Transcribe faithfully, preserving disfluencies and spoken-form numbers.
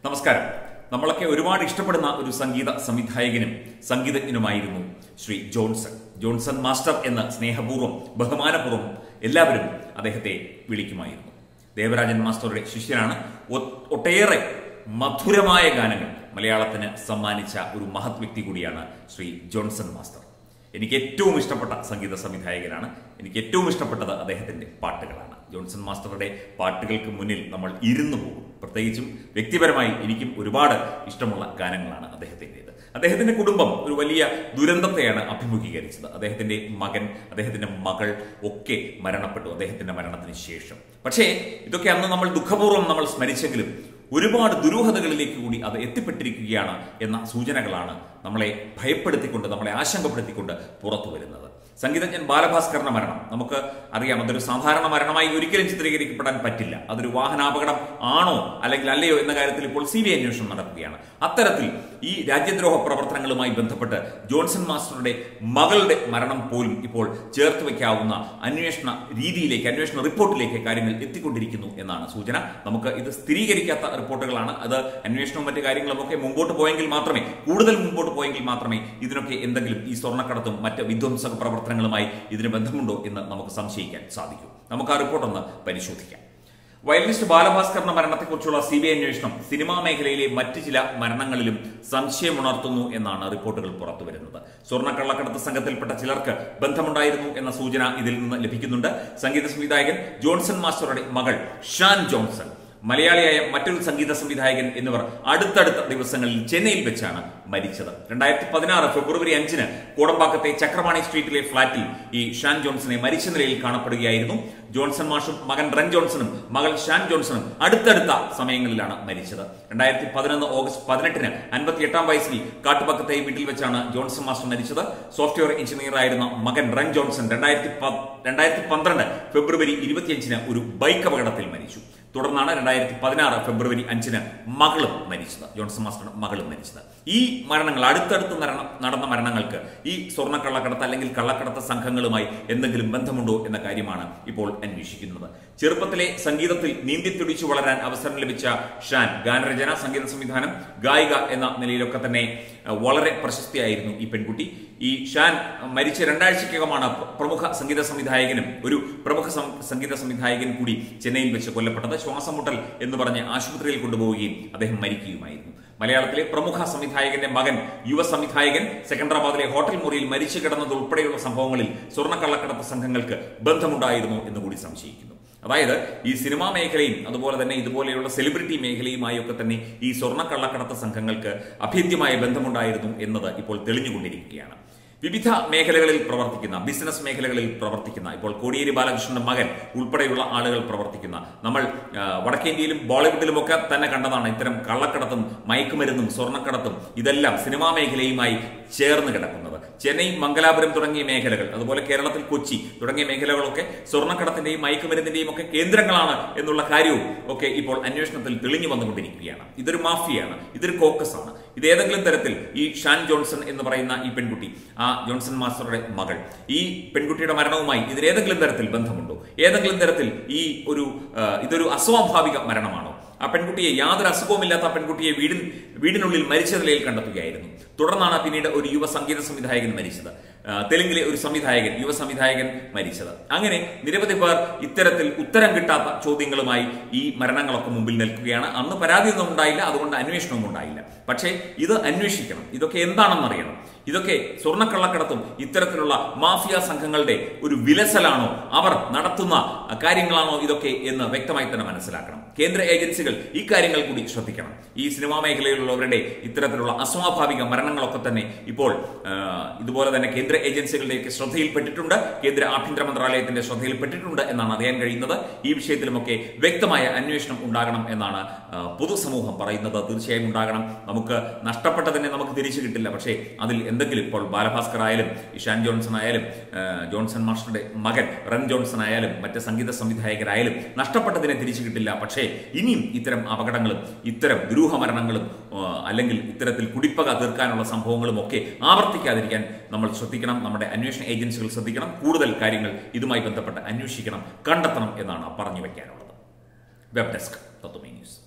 നമസ്കാരം. നമ്മളൊക്കെ ഒരുപാട് ഇഷ്ടപ്പെടുന്ന ഒരു സംഗീത സംവിധായകനും സംഗീതജ്ഞനുമായിരുന്നു ശ്രീ ജോൺസൺ. ജോൺസൺ മാസ്റ്റർ എന്ന് സ്നേഹപൂർവ്വം ബഹുമാനപൂർവ്വം എല്ലാവരും അദ്ദേഹത്തെ വിളിക്കുമായിരുന്നു. ദേവരാജൻ മാസ്റ്ററുടെ ശിഷ്യനാണ്. ഒട്ടേറെ മധുരമായ ഗാനങ്ങൾ മലയാളത്തിന് സമ്മാനിച്ച ഒരു മഹത് വ്യക്തി കൂടിയാണ് ശ്രീ ജോൺസൺ മാസ്റ്റർ. എനിക്ക് ഏറ്റവും ഇഷ്ടപ്പെട്ട സംഗീത സംവിധായകനാണ്. എനിക്ക് ഏറ്റവും ഇഷ്ടപ്പെട്ടത് അദ്ദേഹത്തിന്റെ പാട്ടുകളാണ്. ജോൺസൺ മാസ്റ്ററുടെ പാട്ടുകൾക്ക് മുന്നിൽ നമ്മൾ ഇരുന്നു പോകും. പ്രത്യേകിച്ചും വ്യക്തിപരമായി എനിക്കും ഒരുപാട് ഇഷ്ടമുള്ള ഗാനങ്ങളാണ് അദ്ദേഹത്തിൻ്റെത്. അദ്ദേഹത്തിന്റെ കുടുംബം ഒരു വലിയ ദുരന്തത്തെയാണ് അഭിമുഖീകരിച്ചത്. അദ്ദേഹത്തിന്റെ മകൻ, അദ്ദേഹത്തിന്റെ മകൾ ഒക്കെ മരണപ്പെട്ടു അദ്ദേഹത്തിന്റെ മരണത്തിന് ശേഷം. പക്ഷേ ഇതൊക്കെ അന്ന് നമ്മൾ ദുഃഖപൂർവ്വം നമ്മൾ സ്മരിച്ചെങ്കിലും ഒരുപാട് ദുരൂഹതകളിലേക്ക് കൂടി അത് എത്തിപ്പെട്ടിരിക്കുകയാണ് എന്ന സൂചനകളാണ് നമ്മളെ ഭയപ്പെടുത്തിക്കൊണ്ട്, നമ്മളെ ആശങ്കപ്പെടുത്തിക്കൊണ്ട് പുറത്തു വരുന്നത്. സംഗീതജ്ഞൻ ബാലഭാസ്കറിന്റെ മരണം നമുക്ക് അറിയാം. അതൊരു സാധാരണ മരണമായി ഒരിക്കലും ചിത്രീകരിക്കപ്പെടാൻ പറ്റില്ല. അതൊരു വാഹനാപകടം ആണോ അല്ലെങ്കിൽ അല്ലയോ എന്ന കാര്യത്തിൽ ഇപ്പോൾ സി ബി ഐ അന്വേഷണം നടക്കുകയാണ്. അത്തരത്തിൽ ഈ രാജ്യദ്രോഹ പ്രവർത്തനങ്ങളുമായി ബന്ധപ്പെട്ട് ജോൺസൺ മാസ്റ്ററുടെ മകളുടെ മരണം പോലും ഇപ്പോൾ ചേർത്ത് വയ്ക്കാവുന്ന അന്വേഷണ രീതിയിലേക്ക്, അന്വേഷണ റിപ്പോർട്ടിലേക്ക് കാര്യങ്ങൾ എത്തിക്കൊണ്ടിരിക്കുന്നു എന്നാണ് സൂചന. നമുക്ക് ഇത് സ്ഥിരീകരിക്കാത്ത റിപ്പോർട്ടുകളാണ്. അത് അന്വേഷണവും മറ്റു കാര്യങ്ങളും ഒക്കെ മുമ്പോട്ട് പോയെങ്കിൽ മാത്രമേ, കൂടുതൽ മുമ്പോട്ട് പോയെങ്കിൽ മാത്രമേ ഇതിനൊക്കെ എന്തെങ്കിലും ഈ സ്വർണ്ണക്കടത്തും മറ്റ് വിധ്വംസക പ്രവർത്തനങ്ങളുമായി ഇതിന് ബന്ധമുണ്ടോ എന്ന് നമുക്ക് സംശയിക്കാൻ സാധിക്കും. നമുക്ക് ആ റിപ്പോർട്ട് ഒന്ന് പരിശോധിക്കാം. വയലിനിസ്റ്റ് ബാലഭാസ്കറിന്റെ മരണത്തെക്കുറിച്ചുള്ള സി ബി ഐ അന്വേഷണം സിനിമാ മേഖലയിലെ മറ്റു ചില മരണങ്ങളിലും സംശയമുണർത്തുന്നു എന്നാണ് റിപ്പോർട്ടുകൾ പുറത്തുവരുന്നത്. സ്വർണ്ണക്കള്ളക്കടത്ത് സംഘത്തിൽപ്പെട്ട ചിലർക്ക് ബന്ധമുണ്ടായിരുന്നു എന്ന സൂചന ഇതിൽ നിന്ന് ലഭിക്കുന്നുണ്ട്. സംഗീത സംവിധായകൻ ജോൺസൺ മാസ്റ്ററുടെ മകൾ ഷാൻ ജോൺസൺ, മലയാളിയായ മറ്റൊരു സംഗീത സംവിധായകൻ എന്നിവർ അടുത്തടുത്ത ദിവസങ്ങളിൽ ചെന്നൈയിൽ വെച്ചാണ് മരിച്ചത്. രണ്ടായിരത്തി പതിനാറ് ഫെബ്രുവരി അഞ്ചിന് കോടമ്പാക്കത്തെ ചക്രപാണി സ്ട്രീറ്റിലെ ഫ്ളാറ്റിൽ ഈ ഷാൻ ജോൺസനെ മരിച്ച നിലയിൽ കാണപ്പെടുകയായിരുന്നു. ജോൺസൺ മാഷും മകൻ റൺ ജോൺസണും മകൾ ഷാൻ ജോൺസണും അടുത്തടുത്ത സമയങ്ങളിലാണ് മരിച്ചത്. രണ്ടായിരത്തി പതിനൊന്ന് ഓഗസ്റ്റ് പതിനെട്ടിന് അൻപത്തി എട്ടാം വയസ്സിൽ കാട്ടുപക്കത്തെ വീട്ടിൽ വെച്ചാണ് ജോൺസൺ മാസ്റ്റർ മരിച്ചത്. സോഫ്റ്റ്വെയർ എഞ്ചിനീയർ ആയിരുന്ന മകൻ റൺ ജോൺസൺ രണ്ടായിരത്തി രണ്ടായിരത്തി പന്ത്രണ്ട് ഫെബ്രുവരി ഇരുപത്തിയഞ്ചിന് ഒരു ബൈക്ക് അപകടത്തിൽ മരിച്ചു. തുടർന്നാണ് രണ്ടായിരത്തി പതിനാറ് ഫെബ്രുവരി അഞ്ചിന് മകളും മരിച്ചത്, ജോൺസൺ മാസ്റ്ററുടെ മകളും മരിച്ചത്. ഈ മരണങ്ങൾ, അടുത്തടുത്ത് നടന്ന മരണങ്ങൾക്ക് ഈ സ്വർണ്ണക്കള്ളക്കടത്ത് അല്ലെങ്കിൽ കള്ളക്കടത്ത് സംഘങ്ങളുമായി എന്തെങ്കിലും ബന്ധമുണ്ടോ എന്ന കാര്യമാണ് ഇപ്പോൾ അന്വേഷിക്കുന്നത്. ചെറുപ്പത്തിലെ സംഗീതത്തിൽ നീന്തിത്തുടിച്ചു വളരാൻ അവസരം ലഭിച്ച ഷാൻ ഗാനരചന, സംഗീത സംവിധാനം, ഗായിക എന്ന നിലയിലൊക്കെ തന്നെ വളരെ പ്രശസ്തിയായിരുന്നു ഈ പെൺകുട്ടി. ഈ ഷാൻ മരിച്ച രണ്ടാഴ്ചക്കകമാണ് പ്രമുഖ സംഗീത സംവിധായകനും ഒരു പ്രമുഖ സംഗീത സംവിധായകൻ കൂടി ചെന്നൈയിൽ വെച്ച് കൊല്ലപ്പെട്ടത്. ശ്വാസം മുട്ടൽ എന്ന് പറഞ്ഞ് ആശുപത്രിയിൽ കൊണ്ടുപോവുകയും അദ്ദേഹം മരിക്കുകയുമായിരുന്നു. മലയാളത്തിലെ പ്രമുഖ സംവിധായകന്റെ മകൻ, യുവ സംവിധായകൻ, സെക്കൻഡറാബാദിലെ ഹോട്ടൽ മുറിയിൽ മരിച്ചു കിടന്നത് ഉൾപ്പെടെയുള്ള സംഭവങ്ങളിൽ സ്വർണ്ണക്കള്ളക്കടത്ത് സംഘങ്ങൾക്ക് ബന്ധമുണ്ടായിരുന്നു എന്ന് കൂടി സംശയിക്കുന്നു. അതായത് ഈ സിനിമാ മേഖലയും അതുപോലെ തന്നെ ഇതുപോലെയുള്ള സെലിബ്രിറ്റി മേഖലയുമായി ഒക്കെ തന്നെ ഈ സ്വർണ്ണക്കള്ളക്കടത്ത് സംഘങ്ങൾക്ക് അഭേദ്യമായ ബന്ധമുണ്ടായിരുന്നു എന്നത് ഇപ്പോൾ തെളിഞ്ഞുകൊണ്ടിരിക്കുകയാണ്. വിവിധ മേഖലകളിൽ പ്രവർത്തിക്കുന്ന, ബിസിനസ് മേഖലകളിൽ പ്രവർത്തിക്കുന്ന, ഇപ്പോൾ കോടിയേരി ബാലകൃഷ്ണന്റെ മകൻ ഉൾപ്പെടെയുള്ള ആളുകൾ പ്രവർത്തിക്കുന്ന, നമ്മൾ വടക്കേന്ത്യയിലും ബോളിവുഡിലും ഒക്കെ തന്നെ കണ്ടതാണ് ഇത്തരം കള്ളക്കടത്തും മയക്കുമരുന്നും സ്വർണ്ണക്കടത്തും ഇതെല്ലാം സിനിമാ മേഖലയുമായി ചേർന്ന് കിടക്കുന്നത്. ചെന്നൈ, മംഗലാപുരം തുടങ്ങിയ മേഖലകൾ, അതുപോലെ കേരളത്തിൽ കൊച്ചി തുടങ്ങിയ മേഖലകളൊക്കെ സ്വർണ്ണക്കടത്തിന്റെയും മയക്കുമരുന്നിന്റെയും ഒക്കെ കേന്ദ്രങ്ങളാണ് എന്നുള്ള കാര്യവും ഒക്കെ ഇപ്പോൾ അന്വേഷണത്തിൽ തെളിഞ്ഞു വന്നുകൊണ്ടിരിക്കുകയാണ്. ഇതൊരു മാഫിയാണ്, ഇതൊരു കോക്കസ് ആണ്. ഇത് ഏതെങ്കിലും തരത്തിൽ ഈ ഷാൻ ജോൺസൺ എന്ന് പറയുന്ന ഈ പെൺകുട്ടി, ആ ജോൺസൺ മാസ്റ്ററുടെ മകൾ, ഈ പെൺകുട്ടിയുടെ മരണവുമായി ഇതിലേതെങ്കിലും തരത്തിൽ ബന്ധമുണ്ടോ? ഏതെങ്കിലും തരത്തിൽ ഈ ഒരു ഇതൊരു അസ്വാഭാവിക മരണമാണോ? ആ പെൺകുട്ടിയെ, യാതൊരു അസുഖവുമില്ലാത്ത ആ പെൺകുട്ടിയെ വീടിൻ വീടിനുള്ളിൽ മരിച്ച നിലയിൽ കണ്ടെത്തുകയായിരുന്നു. തുടർന്നാണ് പിന്നീട് ഒരു യുവ സംഗീത സംവിധായകൻ മരിച്ചത്. തെലുങ്കിലെ ഒരു സംവിധായകൻ, യുവ സംവിധായകൻ മരിച്ചത്. അങ്ങനെ നിരവധി പേർ ഇത്തരത്തിൽ ഉത്തരം കിട്ടാത്ത ചോദ്യങ്ങളുമായി ഈ മരണങ്ങളൊക്കെ മുമ്പിൽ നിൽക്കുകയാണ്. അന്ന് പരാതിയൊന്നും ഉണ്ടായില്ല, അതുകൊണ്ട് അന്വേഷണവും ഉണ്ടായില്ല. പക്ഷേ ഇത് അന്വേഷിക്കണം, ഇതൊക്കെ എന്താണെന്നറിയണം. ഇതൊക്കെ സ്വർണ്ണക്കള്ളക്കടത്തും ഇത്തരത്തിലുള്ള മാഫിയ സംഘങ്ങളുടെ ഒരു വിലസലാണോ, അവർ നടത്തുന്ന കാര്യങ്ങളാണോ ഇതൊക്കെ എന്ന് വ്യക്തമായി തന്നെ മനസ്സിലാക്കണം. കേന്ദ്ര ഏജൻസികൾ ഈ കാര്യങ്ങൾ കൂടി ശ്രദ്ധിക്കണം. ഈ സിനിമാ മേഖലയിലുള്ളവരുടെ ഇത്തരത്തിലുള്ള അസ്വാഭാവിക മരണങ്ങളൊക്കെ തന്നെ ഇപ്പോൾ ഇതുപോലെ തന്നെ കേന്ദ്ര ഏജൻസികളുടെയൊക്കെ ശ്രദ്ധയിൽപ്പെട്ടിട്ടുണ്ട്, കേന്ദ്ര ആഭ്യന്തര മന്ത്രാലയത്തിന്റെ ശ്രദ്ധയിൽപ്പെട്ടിട്ടുണ്ട് എന്നാണ് അറിയാൻ കഴിയുന്നത്. ഈ വിഷയത്തിലുമൊക്കെ വ്യക്തമായ അന്വേഷണം ഉണ്ടാകണം എന്നാണ് പൊതുസമൂഹം പറയുന്നത്. തീർച്ചയായും ഉണ്ടാകണം. നമുക്ക് നഷ്ടപ്പെട്ടതിനെ നമുക്ക് തിരിച്ചു കിട്ടില്ല. പക്ഷേ അതിൽ എന്തെങ്കിലും, ഇപ്പോൾ ബാലഭാസ്കർ ആയാലും ഇഷാൻ ജോൺസൺ ആയാലും ജോൺസൺ മാസ്റ്ററുടെ മകൻ റൺ ജോൺസൺ ആയാലും മറ്റ് സംഗീത സംവിധായകരായാലും നഷ്ടപ്പെട്ടതിനെ തിരിച്ചു കിട്ടില്ല. പക്ഷേ ഇനിയും ഇത്തരം അപകടങ്ങളും ഇത്തരം ദുരൂഹമരണങ്ങളും അല്ലെങ്കിൽ ഇത്തരത്തിൽ കുടിപ്പക തീർക്കാനുള്ള സംഭവങ്ങളും ഒക്കെ ആവർത്തിക്കാതിരിക്കാൻ നമ്മൾ ശ്രദ്ധിക്കണം. നമ്മുടെ അന്വേഷണ ഏജൻസികൾ ശ്രദ്ധിക്കണം. കൂടുതൽ കാര്യങ്ങൾ ഇതുമായി ബന്ധപ്പെട്ട് അന്വേഷിക്കണം, കണ്ടെത്തണം എന്നാണ് പറഞ്ഞു വയ്ക്കാനുള്ളത്. വെബ് ഡെസ്ക് തത്വമേ ന്യൂസ്.